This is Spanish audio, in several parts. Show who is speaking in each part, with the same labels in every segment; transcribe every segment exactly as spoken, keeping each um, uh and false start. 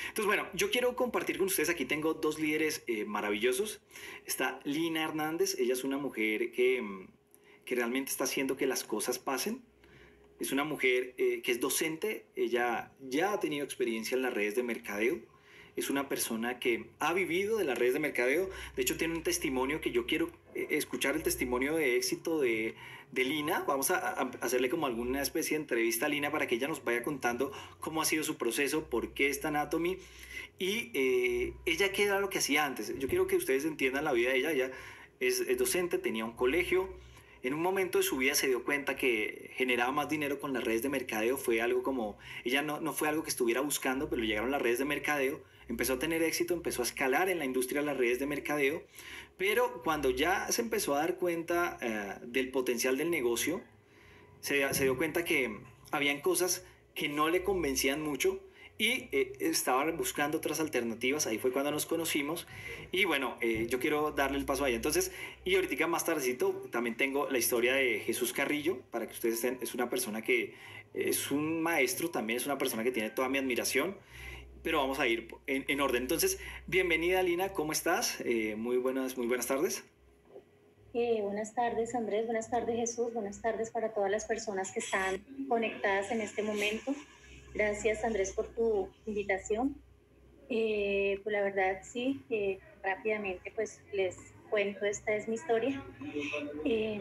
Speaker 1: Entonces, bueno, yo quiero compartir con ustedes, aquí tengo dos líderes eh, maravillosos. Está Lina Hernández, ella es una mujer que, mm, que realmente está haciendo que las cosas pasen. Es una mujer eh, que es docente, ella ya ha tenido experiencia en las redes de mercadeo, es una persona que ha vivido de las redes de mercadeo, de hecho tiene un testimonio que yo quiero eh, escuchar el testimonio de éxito de, de Lina. Vamos a, a hacerle como alguna especie de entrevista a Lina para que ella nos vaya contando cómo ha sido su proceso, por qué está Anatomy y eh, ella qué era lo que hacía antes. Yo quiero que ustedes entiendan la vida de ella. Ella es, es docente, tenía un colegio. En un momento de su vida se dio cuenta que generaba más dinero con las redes de mercadeo. Fue algo como, ella no, no fue algo que estuviera buscando, pero le llegaron las redes de mercadeo. Empezó a tener éxito, empezó a escalar en la industria de las redes de mercadeo. Pero cuando ya se empezó a dar cuenta eh, del potencial del negocio, se, se dio cuenta que habían cosas que no le convencían mucho y eh, estaba buscando otras alternativas. Ahí fue cuando nos conocimos y bueno, eh, yo quiero darle el paso a ella. Entonces, y ahorita más tardecito también tengo la historia de Jesús Carrillo para que ustedes estén. Es una persona que es un maestro, también es una persona que tiene toda mi admiración, pero vamos a ir en, en orden. Entonces, bienvenida Lina, ¿cómo estás? Eh, muy buenas, muy buenas tardes.
Speaker 2: Eh, buenas tardes, Andrés. Buenas tardes, Jesús. Buenas tardes para todas las personas que están conectadas en este momento. Gracias, Andrés, por tu invitación. Eh, pues la verdad, sí, eh, rápidamente pues les cuento, esta es mi historia. Eh,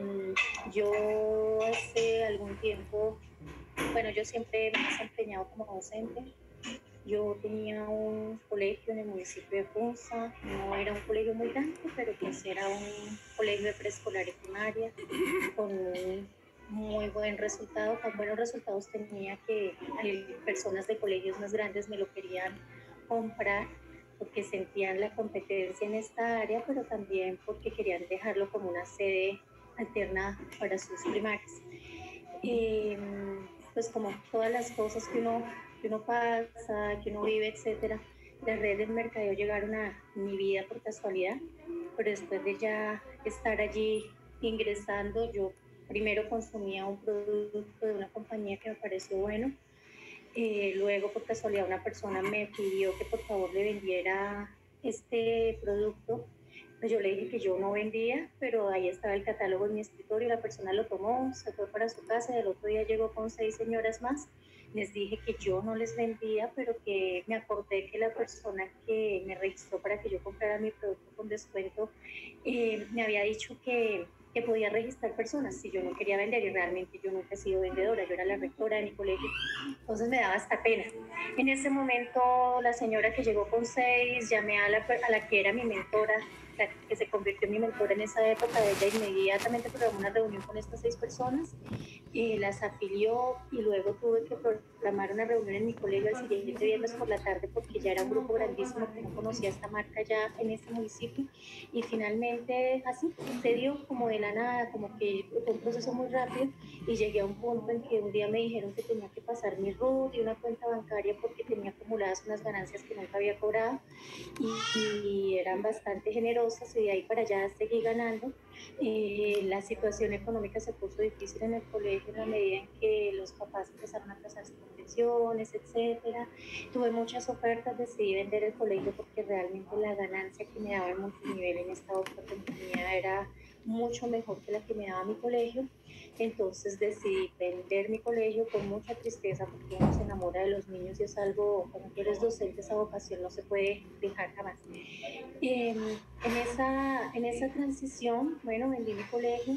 Speaker 2: yo hace algún tiempo, bueno, yo siempre me he desempeñado como docente. Yo tenía un colegio en el municipio de Ponza, no era un colegio muy grande, pero pues era un colegio de preescolar y primaria, con un muy buen resultado, tan buenos resultados tenía que personas de colegios más grandes me lo querían comprar porque sentían la competencia en esta área, pero también porque querían dejarlo como una sede alterna para sus primarias. Y pues como todas las cosas que uno que uno pasa, que uno vive, etcétera. Las redes de mercadeo llegaron a mi vida por casualidad, pero después de ya estar allí ingresando, yo primero consumía un producto de una compañía que me pareció bueno, eh, luego por casualidad una persona me pidió que por favor le vendiera este producto. Pues yo le dije que yo no vendía, pero ahí estaba el catálogo en mi escritorio, la persona lo tomó, se fue para su casa y el otro día llegó con seis señoras más. Les dije que yo no les vendía, pero que me acordé que la persona que me registró para que yo comprara mi producto con descuento eh, me había dicho que, que podía registrar personas si yo no quería vender, y realmente yo nunca he sido vendedora, yo era la rectora de mi colegio, entonces me daba hasta pena. En ese momento la señora que llegó con seis, llamé a la, a la que era mi mentora, la que se convirtió en mi mentora en esa época, ella inmediatamente programó una reunión con estas seis personas, eh, las afilió y luego tuve que programar una reunión en mi colegio el siguiente viernes por la tarde porque ya era un grupo grandísimo que no conocía esta marca ya en este municipio, y finalmente así se dio como de la nada, como que fue un proceso muy rápido y llegué a un punto en que un día me dijeron que tenía que pasar mi R U T y una cuenta bancaria porque tenía acumuladas unas ganancias que nunca había cobrado y, y eran bastante generosas, y de ahí para allá seguí ganando. Eh, la situación económica se puso difícil en el colegio en la medida en que los papás empezaron a casarse con pensiones, etcétera. Tuve muchas ofertas, decidí vender el colegio porque realmente la ganancia que me daba el multinivel en esta otra compañía era mucho mejor que la que me daba mi colegio. Entonces decidí vender mi colegio con mucha tristeza porque uno se enamora de los niños y es algo, cuando tú eres docente, esa vocación no se puede dejar jamás. Eh, en, esa, en esa transición, bueno, vendí mi colegio,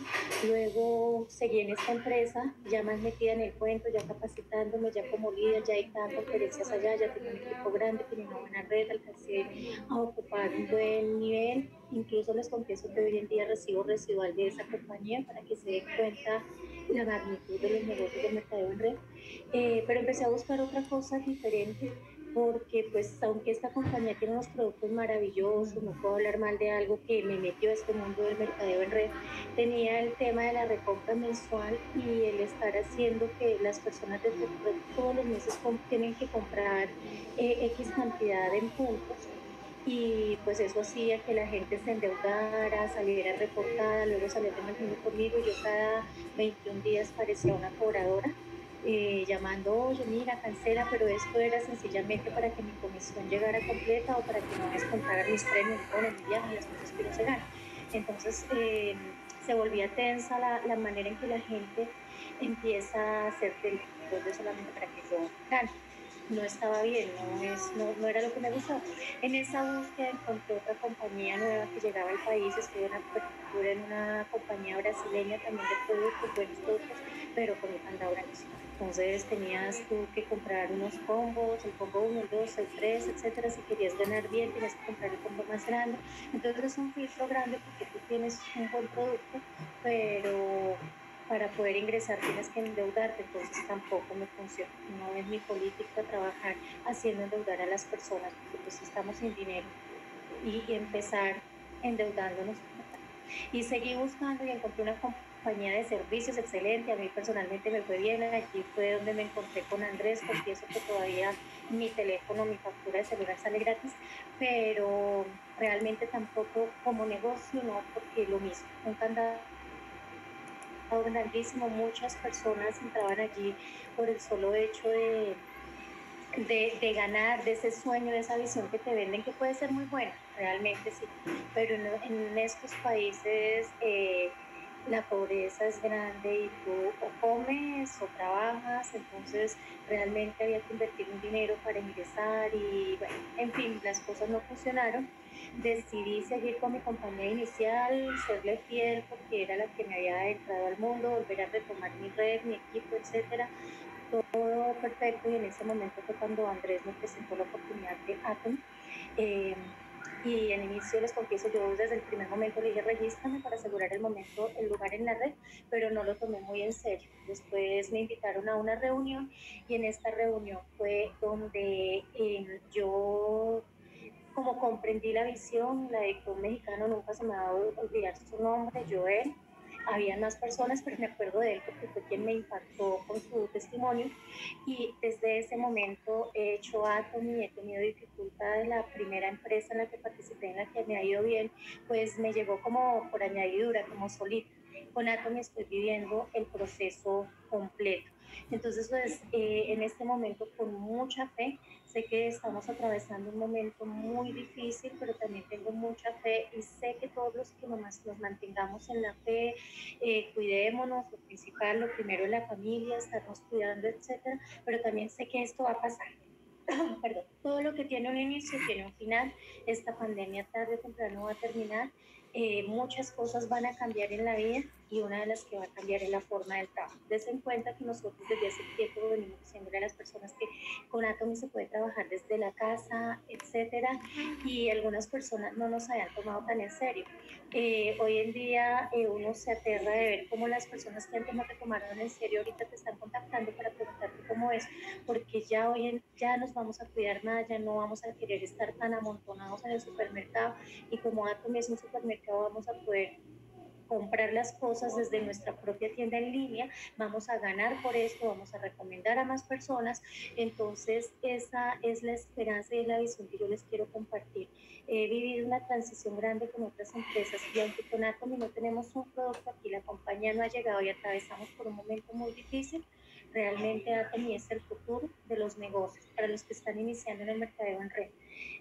Speaker 2: luego seguí en esta empresa, ya más metida en el cuento, ya capacitándome, ya como líder, ya dictaba conferencias allá, ya tenía un equipo grande, tenía una buena red, alcancé a ocupar un buen nivel. Incluso les confieso que hoy en día recibo residual de esa compañía para que se den cuenta la magnitud de los negocios del mercadeo en red. Eh, pero empecé a buscar otra cosa diferente porque pues aunque esta compañía tiene unos productos maravillosos, no puedo hablar mal de algo que me metió a este mundo del mercadeo en red, tenía el tema de la recompra mensual y el estar haciendo que las personas de todos los meses tienen que comprar eh, X cantidad en puntos, y pues eso hacía que la gente se endeudara, saliera reportada, luego saliera de conmigo, y yo cada veintiún días parecía una cobradora. eh, llamando, oye, mira, cancela, pero esto era sencillamente para que mi comisión llegara completa o para que no descontaran mis premios, bueno, mi viaje y las cosas que uno se gana. Entonces, eh, se volvía tensa la, la manera en que la gente empieza a hacerte el doble solamente para que yo gane. No estaba bien, no, es, no, no era lo que me gustaba. En esa búsqueda encontré otra compañía nueva que llegaba al país, estuve en una cobertura en una compañía brasileña también de productos, buenos productos, pero con un candado grandísimo. Entonces tenías tú que comprar unos combos, el combo uno, el dos, el tres, etcétera. Si querías ganar bien, tenías que comprar el combo más grande. Entonces es un filtro grande porque tú tienes un buen producto, pero para poder ingresar tienes que endeudarte, entonces tampoco me funciona. No es mi política trabajar haciendo endeudar a las personas, porque pues estamos sin dinero y, y empezar endeudándonos. Y seguí buscando y encontré una compañía de servicios excelente, a mí personalmente me fue bien, aquí fue donde me encontré con Andrés, confieso que todavía mi teléfono, mi factura de celular sale gratis, pero realmente tampoco como negocio, no, porque lo mismo, un candado grandísimo, muchas personas entraban allí por el solo hecho de, de, de, ganar, de ese sueño, de esa visión que te venden, que puede ser muy buena, realmente sí, pero en, en estos países eh, la pobreza es grande y tú o comes o trabajas, entonces realmente había que invertir un dinero para ingresar y bueno, en fin, las cosas no funcionaron. Decidí seguir con mi compañía inicial, serle fiel porque era la que me había entrado al mundo, volver a retomar mi red, mi equipo, etcétera. Todo perfecto y en ese momento fue cuando Andrés me presentó la oportunidad de Atom. Eh, y en inicio les confieso, yo desde el primer momento le dije, regístrame para asegurar el momento, el lugar en la red, pero no lo tomé muy en serio. Después me invitaron a una reunión y en esta reunión fue donde eh, yo como comprendí la visión, la de que un mexicano nunca se me va a olvidar su nombre, Joel. Había más personas, pero me acuerdo de él porque fue quien me impactó con su testimonio. Y desde ese momento he hecho Atom y he tenido dificultades. La primera empresa en la que participé, en la que me ha ido bien, pues me llegó como por añadidura, como solita. Con Atom estoy viviendo el proceso completo. Entonces, pues eh, en este momento, con mucha fe, sé que estamos atravesando un momento muy difícil, pero también tengo mucha fe y sé que todos los que nos, nos mantengamos en la fe, eh, cuidémonos, lo principal, lo primero es la familia, estarnos cuidando, etcétera, pero también sé que esto va a pasar. Perdón, todo lo que tiene un inicio tiene un final. Esta pandemia tarde o temprano va a terminar. Eh, muchas cosas van a cambiar en la vida y una de las que va a cambiar es la forma del trabajo. Des en cuenta que nosotros desde hace tiempo venimos diciéndole a las personas que con Atomy se puede trabajar desde la casa, etcétera, y algunas personas no nos habían tomado tan en serio. Eh, hoy en día eh, uno se aterra de ver cómo las personas que antes no te tomaron en serio ahorita te están contactando para preguntarte cómo es, porque ya hoy en, ya nos vamos a cuidar más, ya no vamos a querer estar tan amontonados en el supermercado y como Atomy es un supermercado vamos a poder comprar las cosas desde nuestra propia tienda en línea, vamos a ganar por esto, vamos a recomendar a más personas, entonces esa es la esperanza y es la visión que yo les quiero compartir. He vivido una transición grande con otras empresas y aunque con Atomy no tenemos un producto aquí, la compañía no ha llegado y atravesamos por un momento muy difícil, realmente Atomy es el futuro de los negocios para los que están iniciando en el mercadeo en red.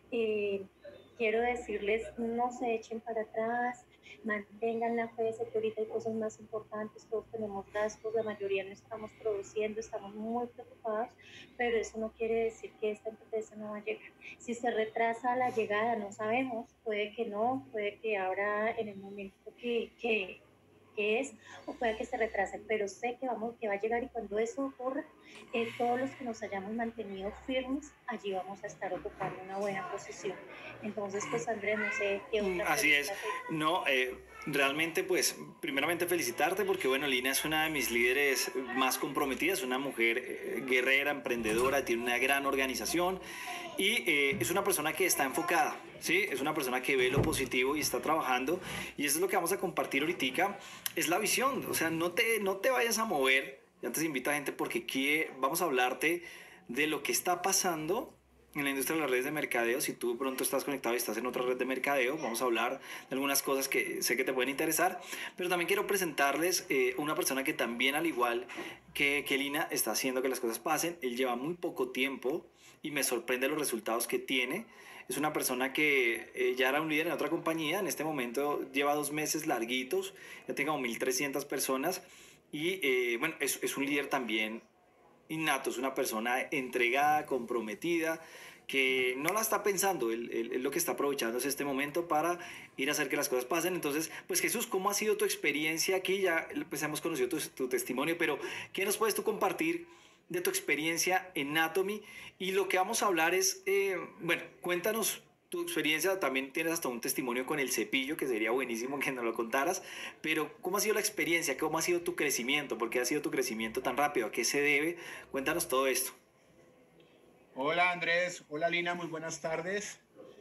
Speaker 2: Eh, quiero decirles, no se echen para atrás, mantengan la fe, sé que ahorita hay cosas más importantes, todos tenemos gastos, la mayoría no estamos produciendo, estamos muy preocupados, pero eso no quiere decir que esta empresa no va a llegar. Si se retrasa la llegada, no sabemos, puede que no, puede que ahora en el momento que, que, que es, o puede que se retrase, pero sé que, vamos, que va a llegar y cuando eso ocurra, eh, todos los que nos hayamos mantenido firmes, allí vamos a estar ocupando una buena posición. Entonces, pues Andrés, no sé qué otra
Speaker 1: Así es. No, eh, realmente, pues, primeramente felicitarte porque, bueno, Lina es una de mis líderes más comprometidas, una mujer eh, guerrera, emprendedora, tiene una gran organización y eh, es una persona que está enfocada, ¿sí? Es una persona que ve lo positivo y está trabajando y eso es lo que vamos a compartir ahorita, es la visión, o sea, no te, no te vayas a mover, ya te invito a gente porque aquí vamos a hablarte de lo que está pasando en la industria de las redes de mercadeo. Si tú pronto estás conectado y estás en otra red de mercadeo, vamos a hablar de algunas cosas que sé que te pueden interesar, pero también quiero presentarles eh, una persona que también, al igual que, que Lina, está haciendo que las cosas pasen. Él lleva muy poco tiempo y me sorprende los resultados que tiene. Es una persona que eh, ya era un líder en otra compañía, en este momento lleva dos meses larguitos, ya tengo mil trescientas personas y eh, bueno, es, es un líder también innato, es una persona entregada, comprometida, que no la está pensando, él, él, él lo que está aprovechando es este momento para ir a hacer que las cosas pasen. Entonces, pues Jesús, ¿cómo ha sido tu experiencia aquí? Ya pues hemos conocido tu, tu testimonio, pero ¿qué nos puedes tú compartir de tu experiencia en Atomy? Y lo que vamos a hablar es, eh, bueno, cuéntanos tu experiencia, también tienes hasta un testimonio con el cepillo, que sería buenísimo que nos lo contaras, pero ¿cómo ha sido la experiencia? ¿Cómo ha sido tu crecimiento? ¿Por qué ha sido tu crecimiento tan rápido? ¿A qué se debe? Cuéntanos todo esto.
Speaker 3: Hola Andrés, hola Lina, muy buenas tardes.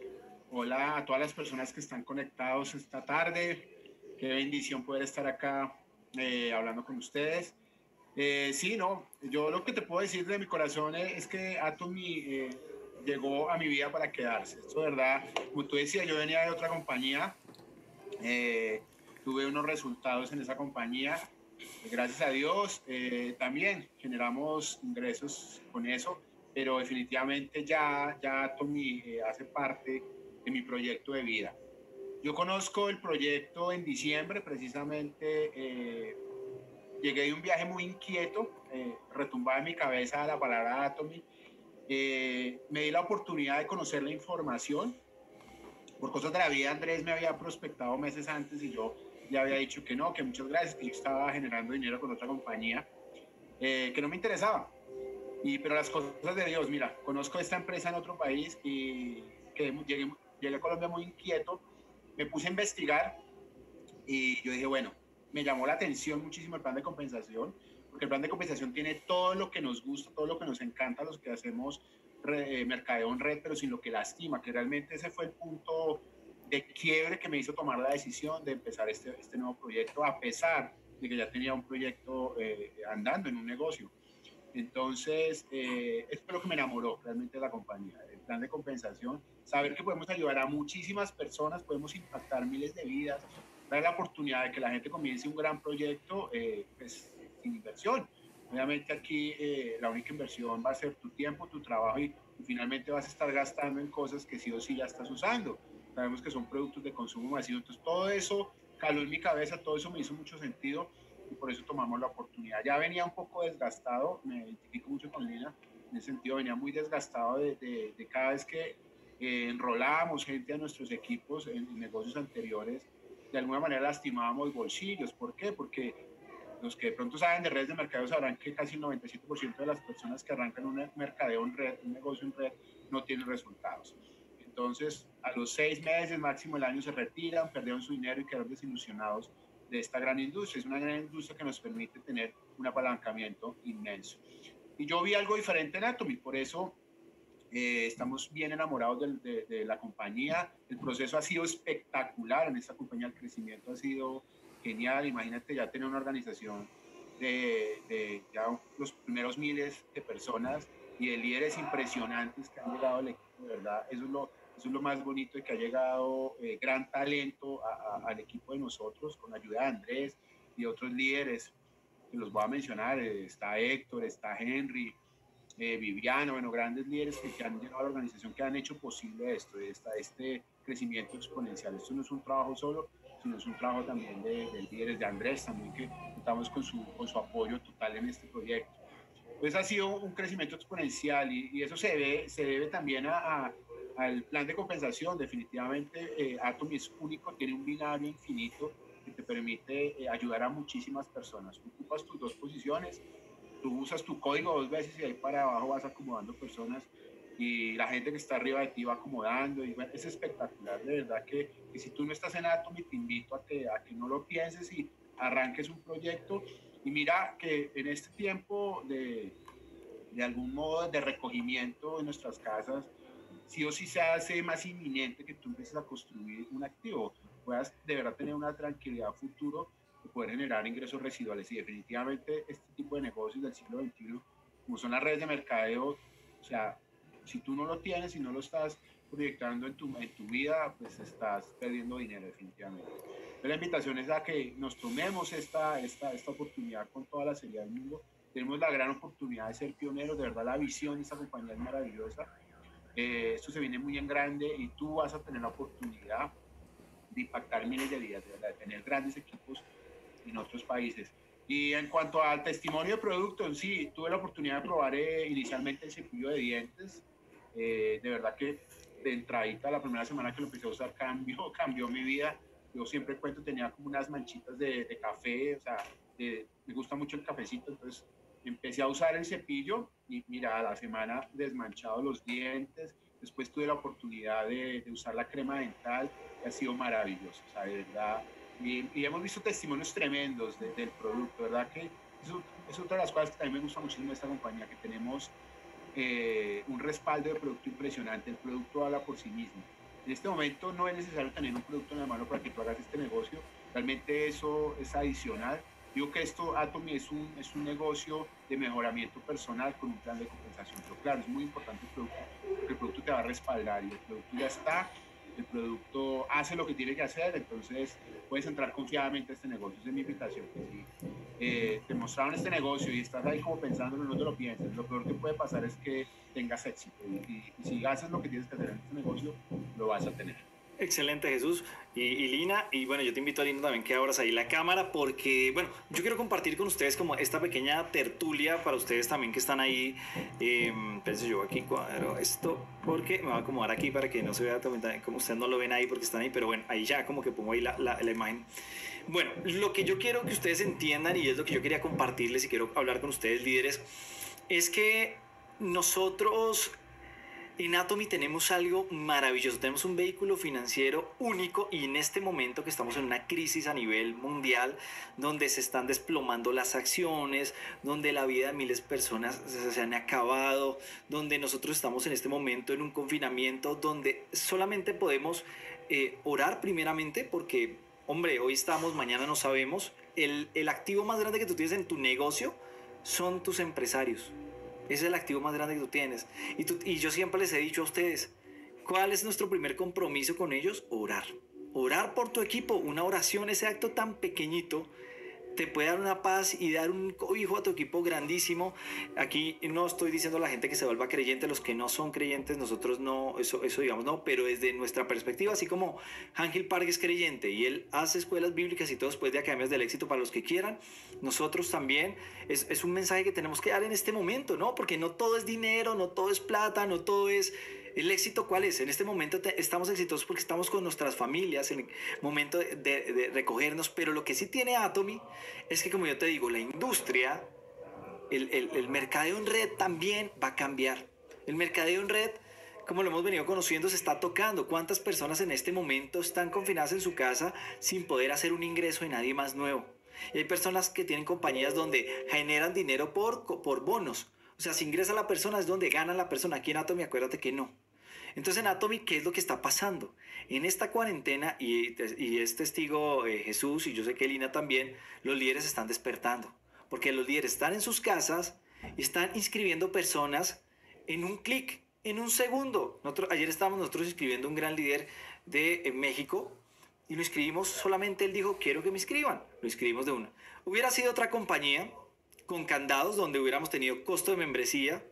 Speaker 3: Hola a todas las personas que están conectados esta tarde. Qué bendición poder estar acá eh, hablando con ustedes. Eh, sí, no, yo lo que te puedo decir de mi corazón es, es que Atomy eh, llegó a mi vida para quedarse. Esto, de verdad, como tú decías, yo venía de otra compañía, eh, tuve unos resultados en esa compañía. Gracias a Dios, eh, también generamos ingresos con eso, pero definitivamente ya, ya Tommy eh, hace parte de mi proyecto de vida. Yo conozco el proyecto en diciembre, precisamente eh, llegué de un viaje muy inquieto, eh, retumbaba en mi cabeza la palabra Atomy, eh, me di la oportunidad de conocer la información. Por cosas de la vida, Andrés me había prospectado meses antes y yo le había dicho que no, que muchas gracias, que yo estaba generando dinero con otra compañía, eh, que no me interesaba. Y, pero las cosas de Dios, mira, conozco esta empresa en otro país y que llegué, llegué a Colombia muy inquieto, me puse a investigar y yo dije, bueno, me llamó la atención muchísimo el plan de compensación, porque el plan de compensación tiene todo lo que nos gusta, todo lo que nos encanta, los que hacemos re, eh, mercadeo en red, pero sin lo que lastima, que realmente ese fue el punto de quiebre que me hizo tomar la decisión de empezar este, este nuevo proyecto, a pesar de que ya tenía un proyecto eh, andando en un negocio. Entonces, eh, esto es lo que me enamoró realmente de la compañía, el plan de compensación, saber que podemos ayudar a muchísimas personas, podemos impactar miles de vidas, dar la oportunidad de que la gente comience un gran proyecto eh, pues, sin inversión. Obviamente aquí eh, la única inversión va a ser tu tiempo, tu trabajo y, y finalmente vas a estar gastando en cosas que sí o sí ya estás usando. Sabemos que son productos de consumo masivo, entonces todo eso caló en mi cabeza, todo eso me hizo mucho sentido y por eso tomamos la oportunidad. Ya venía un poco desgastado, me identifico mucho con Lina, en ese sentido venía muy desgastado de, de, de cada vez que eh, enrolábamos gente a nuestros equipos en, en negocios anteriores, de alguna manera lastimábamos bolsillos. ¿Por qué? Porque los que de pronto saben de redes de mercadeo sabrán que casi el noventa y siete por ciento de las personas que arrancan un mercadeo en red, un negocio en red, no tienen resultados. Entonces, a los seis meses, máximo el año, se retiran, perdieron su dinero y quedaron desilusionados de esta gran industria. Es una gran industria que nos permite tener un apalancamiento inmenso. Y yo vi algo diferente en Atomy, por eso eh, estamos bien enamorados de, de, de la compañía. El proceso ha sido espectacular en esta compañía, el crecimiento ha sido genial. Imagínate ya tener una organización de, de ya los primeros miles de personas y de líderes impresionantes que han llegado al equipo, de verdad, eso es lo, eso es lo más bonito, de que ha llegado eh, gran talento a, a, al equipo de nosotros, con ayuda de Andrés y otros líderes, que los voy a mencionar, eh, está Héctor, está Henry, eh, Viviano, bueno, grandes líderes que, que han llegado a la organización, que han hecho posible esto, esta, este crecimiento exponencial. Esto no es un trabajo solo, sino es un trabajo también de, de líderes, de Andrés también, que contamos con su, con su apoyo total en este proyecto. Pues ha sido un crecimiento exponencial y, y eso se debe, se debe también a, a, al plan de compensación. Definitivamente eh, Atomy es único, tiene un binario infinito que te permite eh, ayudar a muchísimas personas. Tú ocupas tus dos posiciones, tú usas tu código dos veces y ahí para abajo vas acomodando personas y la gente que está arriba de ti va acomodando y bueno, es espectacular, de verdad que, que si tú no estás en Atomy te invito a que, a que no lo pienses y arranques un proyecto. Y mira que en este tiempo de, de algún modo de recogimiento en nuestras casas, sí o sí se hace más inminente que tú empieces a construir un activo, puedas de verdad tener una tranquilidad futuro de poder generar ingresos residuales. Y definitivamente este tipo de negocios del siglo veintiuno, como son las redes de mercadeo, o sea, Si tú no lo tienes y no lo estás proyectando en tu, en tu vida, pues estás perdiendo dinero definitivamente. Pero la invitación es a que nos tomemos esta, esta, esta oportunidad con toda la seriedad del mundo. Tenemos la gran oportunidad de ser pioneros, de verdad la visión de esta compañía es maravillosa. Eh, esto se viene muy en grande y tú vas a tener la oportunidad de impactar miles de vidas, de verdad, de tener grandes equipos en otros países. Y en cuanto al testimonio de producto, sí, tuve la oportunidad de probar eh, inicialmente el cepillo de dientes. Eh, de verdad que de entradita, la primera semana que lo empecé a usar, cambió, cambió mi vida. Yo siempre cuento, tenía como unas manchitas de, de café, o sea, de, me gusta mucho el cafecito, entonces empecé a usar el cepillo y mira, a la semana desmanchado los dientes. Después tuve la oportunidad de, de usar la crema dental y ha sido maravilloso, o sea, de verdad. Y, y hemos visto testimonios tremendos de, del producto, ¿verdad? Que eso es otra de las cosas que también me gusta muchísimo de esta compañía, que tenemos eh, un respaldo de producto impresionante. El producto habla por sí mismo. En este momento no es necesario tener un producto en la mano para que tú hagas este negocio, realmente eso es adicional. Digo que esto, Atomy, es un, es un negocio de mejoramiento personal con un plan de compensación, pero claro, es muy importante el producto, porque el producto te va a respaldar y el producto ya está, el producto hace lo que tiene que hacer, entonces puedes entrar confiadamente a este negocio. Esa es mi invitación. Que si eh, te mostraron este negocio y estás ahí como pensándolo, no te lo pienses. Lo peor que puede pasar es que tengas éxito y, y, y si haces lo que tienes que hacer en este negocio, lo vas a tener.
Speaker 1: Excelente, Jesús. Y, y Lina, y bueno, yo te invito a Lina también que abras ahí la cámara porque, bueno, yo quiero compartir con ustedes como esta pequeña tertulia para ustedes también que están ahí. Eh, pensé yo aquí cuadro esto porque me voy a acomodar aquí para que no se vea también, como ustedes no lo ven ahí porque están ahí, pero bueno, ahí ya como que pongo ahí la, la, la imagen. Bueno, lo que yo quiero que ustedes entiendan y es lo que yo quería compartirles y quiero hablar con ustedes, líderes, es que nosotros en Atomy tenemos algo maravilloso, tenemos un vehículo financiero único y en este momento que estamos en una crisis a nivel mundial donde se están desplomando las acciones, donde la vida de miles de personas se han acabado, donde nosotros estamos en este momento en un confinamiento donde solamente podemos eh, orar primeramente porque, hombre, hoy estamos, mañana no sabemos, el, el activo más grande que tú tienes en tu negocio son tus empresarios. Ese es el activo más grande que tú tienes. Y, tú, y yo siempre les he dicho a ustedes, ¿cuál es nuestro primer compromiso con ellos? Orar. Orar por tu equipo. Una oración, ese acto tan pequeñito, te puede dar una paz y dar un cobijo a tu equipo grandísimo. Aquí no estoy diciendo a la gente que se vuelva creyente, los que no son creyentes, nosotros no, eso, eso digamos no, pero desde nuestra perspectiva, así como Ángel Park es creyente y él hace escuelas bíblicas y todo después de Academias del Éxito para los que quieran, nosotros también, es, es un mensaje que tenemos que dar en este momento, ¿no? Porque no todo es dinero, no todo es plata, no todo es... ¿El éxito cuál es? En este momento te, estamos exitosos porque estamos con nuestras familias, en el momento de, de, de recogernos, pero lo que sí tiene Atomy es que, como yo te digo, la industria, el, el, el mercadeo en red también va a cambiar. El mercadeo en red, como lo hemos venido conociendo, se está tocando. ¿Cuántas personas en este momento están confinadas en su casa sin poder hacer un ingreso de nadie más nuevo? Y hay personas que tienen compañías donde generan dinero por, por bonos. O sea, si ingresa la persona es donde gana la persona. Aquí en Atomy, acuérdate que no. Entonces en Atomy, ¿qué es lo que está pasando? En esta cuarentena, y, y es testigo eh, Jesús, y yo sé que Lina también, los líderes están despertando. Porque los líderes están en sus casas y están inscribiendo personas en un clic, en un segundo. Nosotros, ayer estábamos nosotros inscribiendo un gran líder de eh, México y lo inscribimos, solamente él dijo, quiero que me inscriban. Lo inscribimos de una. Hubiera sido otra compañía con candados donde hubiéramos tenido costo de membresía,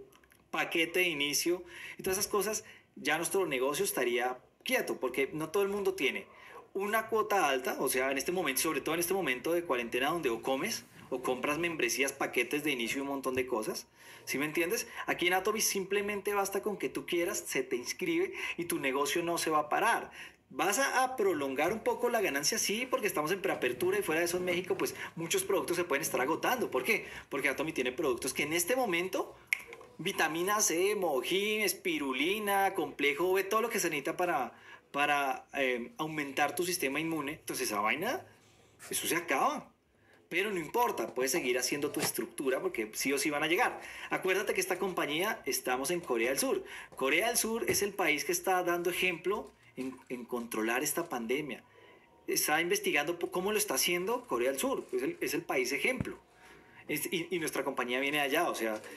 Speaker 1: paquete de inicio y todas esas cosas, ya nuestro negocio estaría quieto porque no todo el mundo tiene una cuota alta, o sea, en este momento, sobre todo en este momento de cuarentena donde o comes o compras membresías, paquetes de inicio y un montón de cosas, ¿sí me entiendes? Aquí en Atomy simplemente basta con que tú quieras, se te inscribe y tu negocio no se va a parar. ¿Vas a, a prolongar un poco la ganancia? Sí, porque estamos en preapertura y fuera de eso en México, pues muchos productos se pueden estar agotando. ¿Por qué? Porque Atomy tiene productos que en este momento... Vitamina C, mojín, espirulina, complejo B, todo lo que se necesita para, para eh, aumentar tu sistema inmune. Entonces esa vaina, eso se acaba. Pero no importa, puedes seguir haciendo tu estructura porque sí o sí van a llegar. Acuérdate que esta compañía, estamos en Corea del Sur. Corea del Sur es el país que está dando ejemplo en, en controlar esta pandemia. Está investigando cómo lo está haciendo Corea del Sur. Es el, es el país ejemplo. Es, y, y nuestra compañía viene allá, o sea...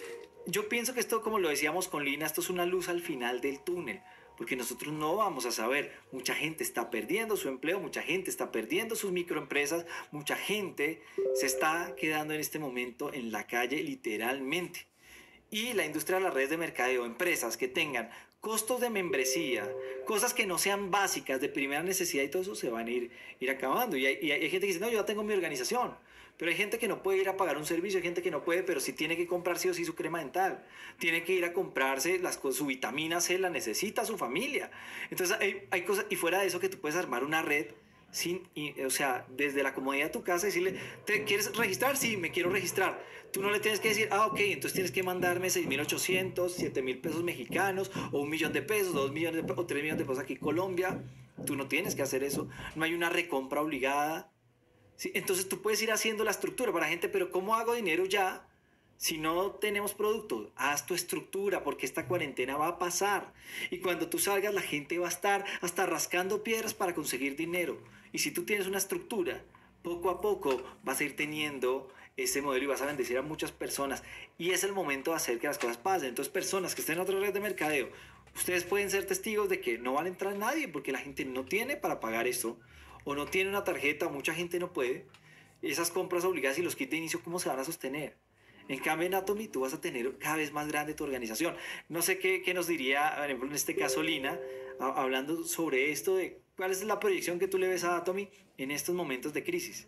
Speaker 1: yo pienso que esto, como lo decíamos con Lina, esto es una luz al final del túnel, porque nosotros no vamos a saber. Mucha gente está perdiendo su empleo, mucha gente está perdiendo sus microempresas, mucha gente se está quedando en este momento en la calle literalmente. Y la industria de las redes de mercadeo, empresas que tengan costos de membresía, cosas que no sean básicas, de primera necesidad y todo eso, se van a ir, ir acabando. Y hay, y hay gente que dice, no, yo ya tengo mi organización. Pero hay gente que no puede ir a pagar un servicio, hay gente que no puede, pero sí tiene que comprar sí o sí su crema dental. Tiene que ir a comprarse las, su vitamina C, la necesita su familia. Entonces hay, hay cosas, y fuera de eso que tú puedes armar una red sin, y, o sea, desde la comodidad de tu casa, decirle, ¿te quieres registrar? Sí, me quiero registrar. Tú no le tienes que decir, ah, ok, entonces tienes que mandarme seis mil ochocientos, siete mil pesos mexicanos, o un millón de pesos, dos millones de, o tres millones de pesos aquí en Colombia. Tú no tienes que hacer eso. No hay una recompra obligada. ¿Sí? Entonces tú puedes ir haciendo la estructura para la gente, pero ¿cómo hago dinero ya? Si no tenemos producto, haz tu estructura porque esta cuarentena va a pasar. Y cuando tú salgas, la gente va a estar hasta rascando piedras para conseguir dinero. Y si tú tienes una estructura, poco a poco vas a ir teniendo ese modelo y vas a bendecir a muchas personas. Y es el momento de hacer que las cosas pasen. Entonces, personas que estén en otra red de mercadeo, ustedes pueden ser testigos de que no va a entrar nadie porque la gente no tiene para pagar esto. O no tiene una tarjeta, mucha gente no puede. Esas compras obligadas y los kits de inicio, ¿cómo se van a sostener? En cambio, en Atomy tú vas a tener cada vez más grande tu organización. No sé qué, qué nos diría, por ejemplo, en este caso Lina, a, hablando sobre esto de cuál es la proyección que tú le ves a Atomy en estos momentos de crisis.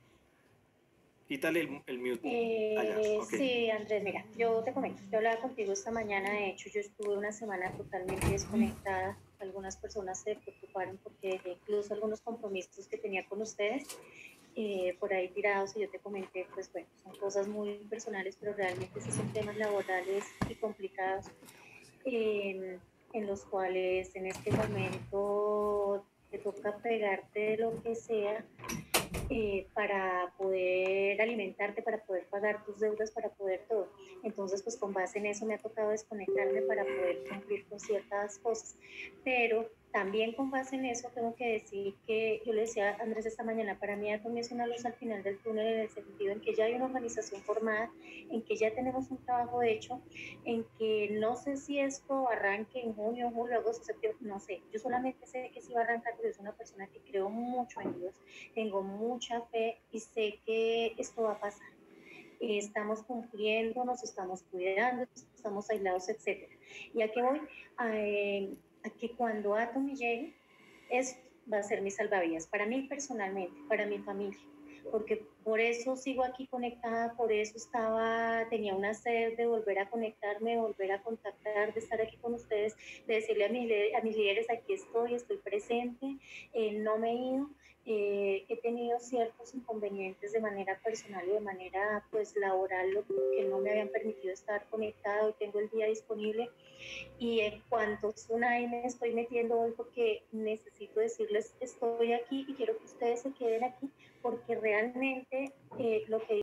Speaker 1: Quítale el, el mute. Allá,
Speaker 2: Eh,
Speaker 1: ok.
Speaker 2: sí, Andrés, mira, yo te comento, yo hablaba contigo esta mañana, de hecho yo estuve una semana totalmente desconectada, algunas personas se preocuparon porque dejé incluso algunos compromisos que tenía con ustedes eh, por ahí tirados y yo te comenté, pues bueno, son cosas muy personales, pero realmente sí son temas laborales y complicados eh, en los cuales en este momento te toca pegarte de lo que sea eh, para poder alimentarte, para poder pagar tus deudas, para poder todo. Entonces, pues con base en eso me ha tocado desconectarme para poder cumplir con ciertas cosas. Pero también con base en eso tengo que decir que yo le decía a Andrés esta mañana, para mí Atomy es una luz al final del túnel en el sentido en que ya hay una organización formada, en que ya tenemos un trabajo hecho, en que no sé si esto arranque en junio, julio, agosto, septiembre, no sé. Yo solamente sé que sí va a arrancar, pero es una persona que creo mucho en Dios, tengo mucha fe y sé que esto va a pasar. Eh, estamos cumpliendo, nos estamos cuidando, estamos aislados, etcétera. ¿Y a qué voy? A, eh, a que cuando Atomy llegue, eso va a ser mi salvavidas, para mí personalmente, para mi familia, porque por eso sigo aquí conectada, por eso estaba, tenía una sed de volver a conectarme, de volver a contactar, de estar aquí con ustedes, de decirle a mis, a mis líderes, aquí estoy, estoy presente, eh, no me he ido. Eh, he tenido ciertos inconvenientes de manera personal y de manera pues laboral, lo que no me habían permitido estar conectada. Hoy tengo el día disponible y en cuanto Tsunami me estoy metiendo hoy porque necesito decirles estoy aquí y quiero que ustedes se queden aquí porque realmente eh, lo que